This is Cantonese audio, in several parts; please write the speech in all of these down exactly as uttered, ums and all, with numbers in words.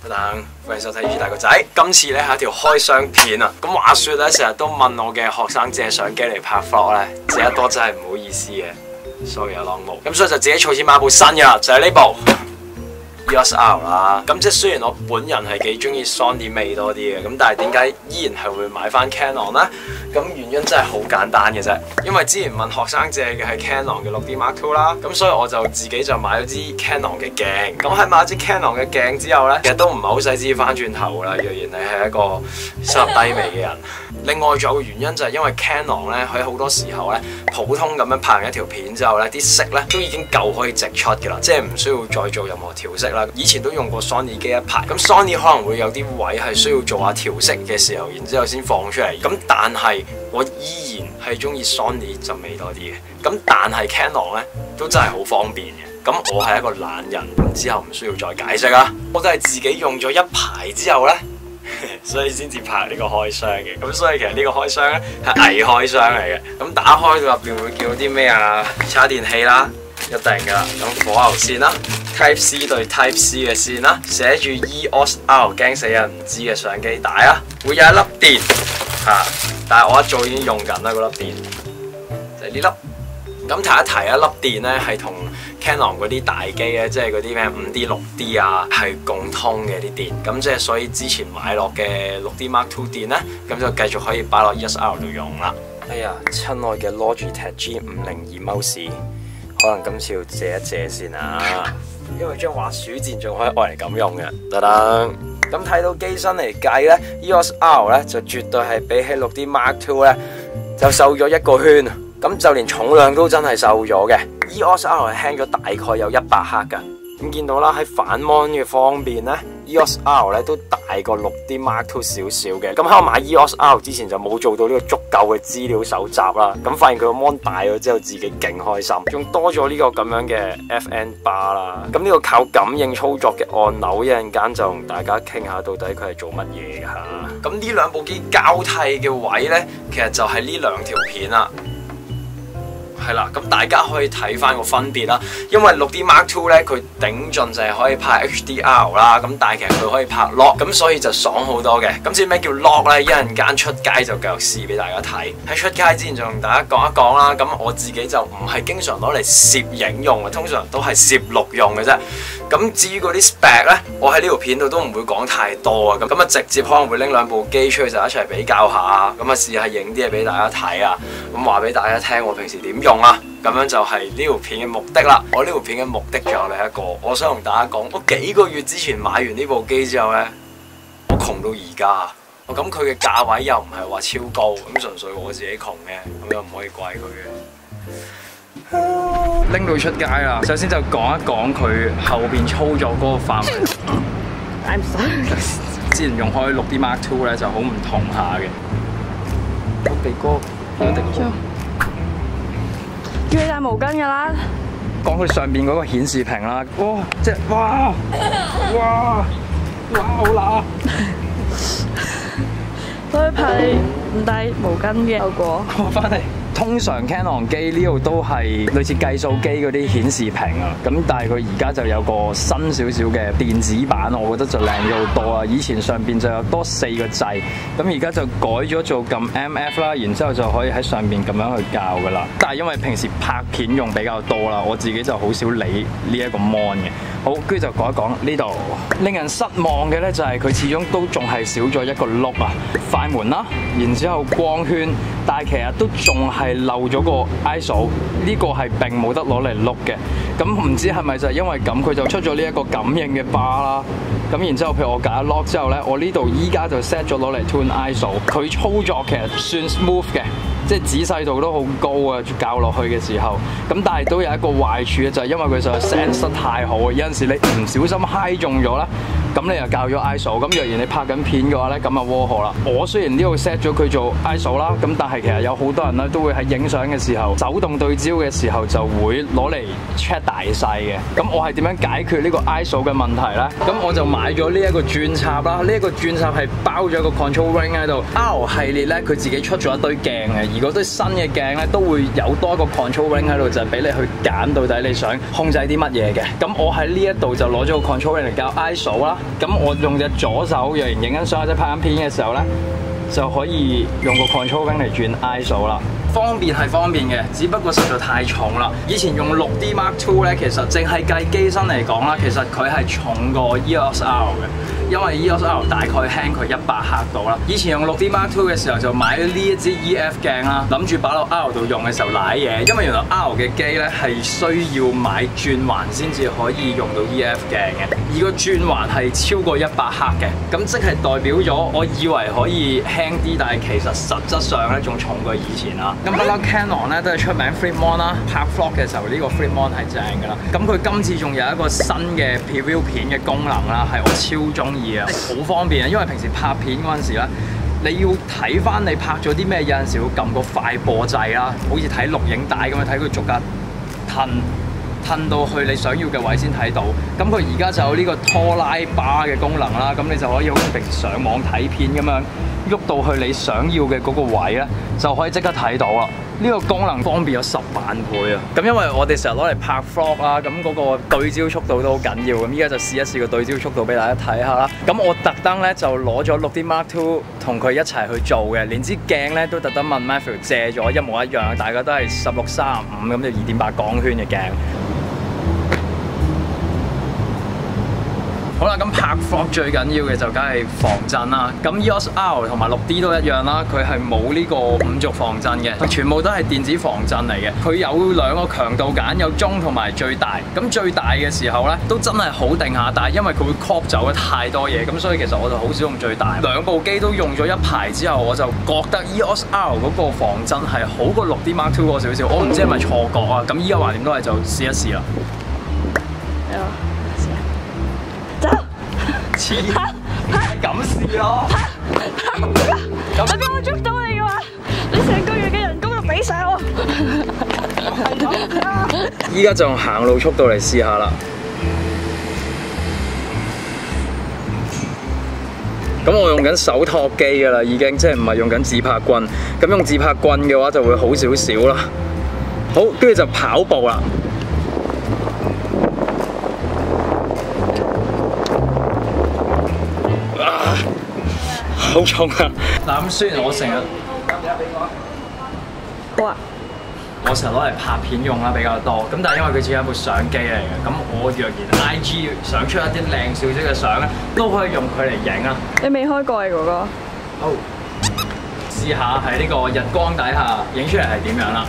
等，歡迎收睇 E 大個仔。今次咧係一條開箱片啊！咁話說咧，成日都問我嘅學生借相機嚟拍 vlog 咧，借得多真係唔好意思嘅 ，sorry 啊，浪毛。咁所以就自己儲錢買部新嘅啦，就係呢部 E O S R 啦。咁即係雖然我本人係幾中意 Sony 味多啲嘅，咁但係點解依然係會買翻 Canon 咧？咁原因真係好簡單嘅啫，因為之前問學生借嘅係 Canon 嘅六 D Mark Two 啦，咁所以我就自己就買咗支 Canon 嘅鏡。咁喺買咗支 Canon 嘅鏡之後咧，其實都唔係好使知翻轉頭啦。若然你係一個收入低微嘅人，另外仲有個原因就係因為 Canon 咧，喺好多時候咧，普通咁樣拍完一條片之後咧，啲色咧都已經夠可以直出嘅啦，即係唔需要再做任何調色啦。以前都用過 Sony 機一排，咁 Sony 可能會有啲位係需要做下調色嘅時候，然之後先放出嚟。咁但係我依然係中意 Sony 就味多啲嘅，咁但係 Canon 咧都真係好方便嘅。咁我係一個懶人，咁之後唔需要再解釋啦。我都係自己用咗一排之後咧，所以先至拍呢個開箱嘅。咁所以其實呢個開箱咧係偽開箱嚟嘅。咁打開到入邊會見到啲咩啊？叉電器啦，一定噶啦。咁火牛線啦 ，Type C 對 Type C 嘅線啦，寫住 E O S R 驚死人唔知嘅相機帶啊，會有一粒電嚇。啊但係我一早已經用緊啦，嗰粒電就係呢粒。咁提一提一粒電咧，係同 Canon 嗰啲大機咧，即係嗰啲咩五 D、六 D 啊，係共通嘅啲電。咁即係所以之前買落嘅六 D Mark Two 電咧，咁就繼續可以擺落 E O S R 度用啦。哎呀，親愛嘅 Logitech G 五零二 mouse，可能今次要借一借先啊，因為張滑鼠鍵仲可以愛嚟咁用嘅。得得。咁睇到機身嚟計咧 ，E O S R 咧就絕對係比起六 D Mark Two 咧就瘦咗一個圈啊！咁就連重量都真係瘦咗嘅 ，E O S R 係輕咗大概有一百克噶。咁見到啦，喺反 mon 嘅方面咧 ，E O S R 咧都大過六 D Mark Two 少少嘅。咁喺我買 E O S R 之前就冇做到呢個足夠嘅資料搜集啦。咁發現佢個 mon 大咗之後，自己勁開心，仲多咗呢個咁樣嘅 F N bar 啦。咁呢個靠感應操作嘅按鈕，一陣間就同大家傾下到底佢係做乜嘢嘅嚇。咁呢兩部機交替嘅位咧，其實就係呢兩條片啦。係啦，咁大家可以睇翻個分別啦。因為六 D Mark Two 咧，佢頂盡就係可以拍 H D R 啦，咁但係其實佢可以拍 log，咁所以就爽好多嘅。咁至於咩叫 log 咧？一陣間出街就繼續試俾大家睇。喺出街之前就同大家講一講啦。咁我自己就唔係經常攞嚟攝影用嘅，通常都係攝錄用嘅啫。咁至於嗰啲 spec 咧，我喺呢條片度都唔會講太多啊。咁咁啊，直接可能會拎兩部機出去就一齊比較下，咁啊試下影啲嘢俾大家睇啊。咁話俾大家聽我平時點用啊。咁樣就係呢條片嘅目的啦。我呢條片嘅目的仲有另一個，我想同大家講，我幾個月之前買完呢部機之後呢，我窮到而家。咁佢嘅價位又唔係話超高，咁純粹我自己窮嘅，咁又唔可以怪佢嘅。拎到出街啦，首先就講一講佢後邊操作嗰個範圍。I'm sorry。之前用開六 D Mark Two 咧就好唔同下嘅。個鼻哥有滴汗。 叫你帶毛巾㗎啦。 講佢上邊嗰個顯示屏啦，哇！即係哇哇哇好辣！ 所以怕你唔帶毛巾嘅後果。 我翻嚟。通常 Canon 機呢度都係類似計數機嗰啲顯示屏啊，咁但係佢而家就有個新少少嘅電子版，我覺得就靚咗好多啊！以前上邊就有多四個掣，咁而家就改咗做撳 M F 啦，然之後就可以喺上邊咁樣去校噶啦。但係因為平時拍片用比較多啦，我自己就好少理呢一個 mon 嘅。好，跟住就講一講呢度，令人失望嘅咧就係佢始終都仲係少咗一個碌啊，快門啦，然之後光圈，但係其實都仲係漏咗個 I S O， 呢個係並冇得攞嚟碌嘅。咁唔知係咪就係因為咁，佢就出咗呢一個感應嘅 bar 啦。咁然之後，譬如我揀 lock 之後咧，我呢度依家就 set 咗攞嚟 tune I S O， 佢操作其實算 smooth 嘅。即係仔細度都好高啊！校落去嘅時候，咁但係都有一個壞處嘅，就係因為佢實在 sense 得太好啊！有陣時你唔小心揩中咗啦，咁你又校咗 I S O， 咁若然你拍緊片嘅話咧，咁啊窩火啦！我雖然呢度 set 咗佢做 I S O 啦，咁但係其實有好多人咧都會喺影相嘅時候，手動對焦嘅時候就會攞嚟 check 大細嘅。咁我係點樣解決呢個 I S O 嘅問題咧？咁我就買咗呢一個轉插啦，呢、這、一個轉插係包咗個 control ring 喺度。R 系列咧佢自己出咗一堆鏡嘅。而嗰堆新嘅鏡咧，都會有多一個 control ring 喺度，就係俾你去揀到底你想控制啲乜嘢嘅。咁我喺呢一度就攞咗個 control ring 嚟校 I S O 啦， 咁我用隻左手若然影緊相或者拍緊片嘅時候咧，就可以用個 control wing 嚟轉 I S O 啦。方便係方便嘅，只不過實在太重啦。以前用六 D Mark Two 咧，其實淨係計機身嚟講啦，其實佢係重過 E O S R 嘅，因為 E O S R 大概輕佢一百克到啦。以前用六 D Mark Two 嘅時候就買咗呢一支 E F 鏡啦，諗住擺落 R 度用嘅時候瀨嘢，因為原來 R 嘅機咧係需要買轉環先至可以用到 E F 鏡嘅，而個轉環係超過一百克嘅，咁即係代表咗我以為可以輕啲，但係其實實質上咧仲重過以前啦。咁不嬲 Canon 咧都係出名 Flip Mon 啦，拍 vlog 嘅時候呢個 Flip Mon 係正㗎啦。咁佢今次仲有一個新嘅 preview 片嘅功能啦，係我超中意啊，好方便啊！因為平時拍片嗰陣時咧，你要睇翻你拍咗啲咩，有陣時會撳個快播掣啦，好似睇錄影帶咁樣睇佢逐格褪褪到去你想要嘅位先睇到。咁佢而家就有呢個拖拉巴嘅功能啦，咁你就可以好似平時上網睇片咁樣。喐到去你想要嘅嗰個位咧，就可以即刻睇到啦。呢個功能方便咗十萬倍啊！咁因為我哋成日攞嚟拍 vlog 啦，咁嗰個對焦速度都好緊要。咁依家就試一試個對焦速度俾大家睇下啦。咁我特登咧就攞咗六 D Mark Two 同佢一齊去做嘅，連支鏡咧都特登問 Matthew 借咗一模一樣，大家都係十六三十五咁就二點八光圈嘅鏡。好啦，咁拍 vlog 最緊要嘅就梗係防震啦。咁 E O S R 同埋六 D 都一樣啦，佢係冇呢個五軸防震嘅，佢全部都係電子防震嚟嘅。佢有兩個強度揀，有中同埋最大。咁最大嘅時候咧，都真係好定下，但係因為佢會 crop 走咗太多嘢，咁所以其實我就好少用最大。兩部機都用咗一排之後，我就覺得 E O S R 嗰個防震係好過六 D Mark Two 嗰少少。我唔知係咪錯覺啊？咁依家橫掂都係就試一試啦。黐，咁試咯。 你俾我捉到你嘅話，你成個月嘅人工就俾晒我。 依家就用行路速度嚟試下啦。咁我用緊手托機㗎啦，已經即係唔係用緊自拍棍。咁用自拍棍嘅話就會好少少啦。好，跟住就跑步啦。好重啊！嗱，咁雖然我成日好啊， 我成日攞嚟拍片用啦比較多，咁但係因為佢只係一部相機嚟嘅，咁我若然 I G 想出一啲靚少少嘅相咧，都可以用佢嚟影啊！ 你未開過啊，哥哥？ 好，試下喺呢個日光底下影出嚟係點樣啦？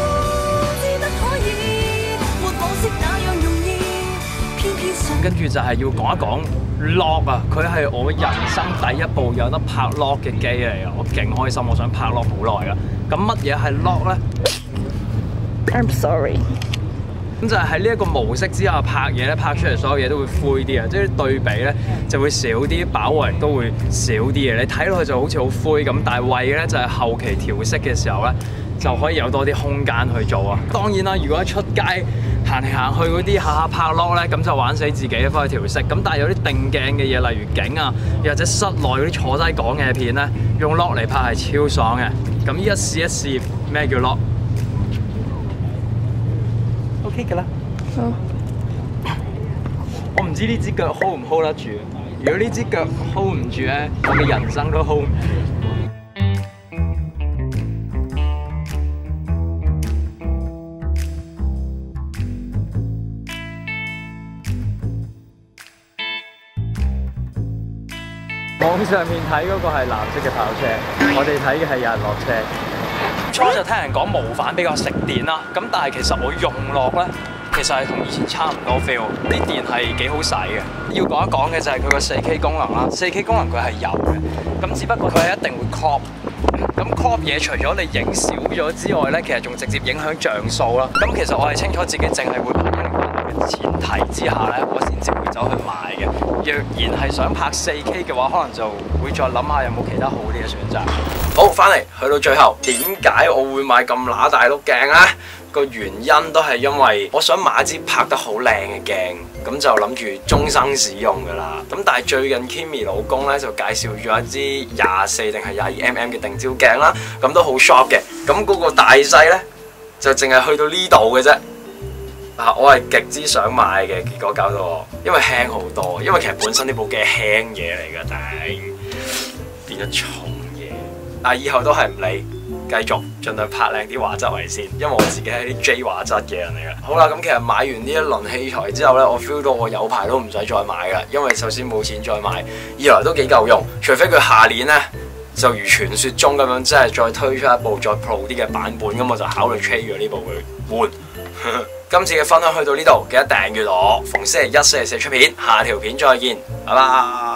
跟住就係要講一講 log 啊，佢係我人生第一部有得拍 log 嘅機嚟嘅，我勁開心，我想拍 log 好耐啦。咁乜嘢係 log 咧 ？I'm sorry。 咁就係喺呢一個模式之下拍嘢咧，拍出嚟所有嘢都會灰啲啊，即係對比咧就會少啲，飽和亦都會少啲嘅。你睇落去就好似好灰咁，但係為嘅咧就係後期調色嘅時候咧，就可以有多啲空間去做啊。當然啦，如果一出街行嚟行去嗰啲下下拍 log 咧，咁就玩死自己翻去調色。咁但係有啲定鏡嘅嘢，例如景啊，又或者室內嗰啲坐低講嘅片咧，用 log 嚟拍係超爽嘅。咁依家試一試咩叫 log。OK 㗎啦。好。我唔知呢支腳 hold 唔 hold 得住。如果呢支腳 hold 唔住咧，我嘅人生都 hold 唔住。網上面睇嗰個係藍色嘅跑車，我哋睇嘅係有人落車。初就聽人講無反比較食電啦，咁但係其實我用落咧，其實係同以前差唔多 feel，啲電係幾好使嘅。要講一講嘅就係佢個四 K 功能啦，四 K 功能佢係有嘅，咁只不過佢係一定會 crop。咁 crop 嘢除咗你影少咗之外咧，其實仲直接影響像素啦。咁其實我係清楚自己淨係會拍一零八零嘅前提之下咧，我先至會走去買嘅。若然係想拍四 K 嘅話，可能就會再諗下有冇其他好啲嘅選擇。 好，翻嚟去到最後，點解我會買咁乸大碌鏡咧？個原因都係因為我想買一支拍得好靚嘅鏡，咁就諗住終生使用噶啦。咁但係最近 Kimi 老公咧就介紹咗一支廿四定係廿二 mm 嘅定焦鏡啦，咁都好 sharp 嘅。咁嗰個大細咧就淨係去到呢度嘅啫。 啊，我係極之想買嘅，結果搞到我，因為輕好多，因為其實本身呢部機係輕嘢嚟㗎，但係變咗重嘢。但係以後都係唔理，繼續盡量拍靚啲畫質為先，因為我自己係啲 J 畫質嘅人嚟嘅。好啦，咁其實買完呢一輪器材之後呢，我 feel 到我有排都唔使再買㗎，因為首先冇錢再買，二來都幾夠用，除非佢下年呢，就如傳說中咁樣，即係再推出一部再 pro 啲嘅版本，咁我就考慮 trade 咗呢部去換。今次嘅分享去到呢度，記得訂閱我，逢星期一、星期四出片，下條片再見，拜拜。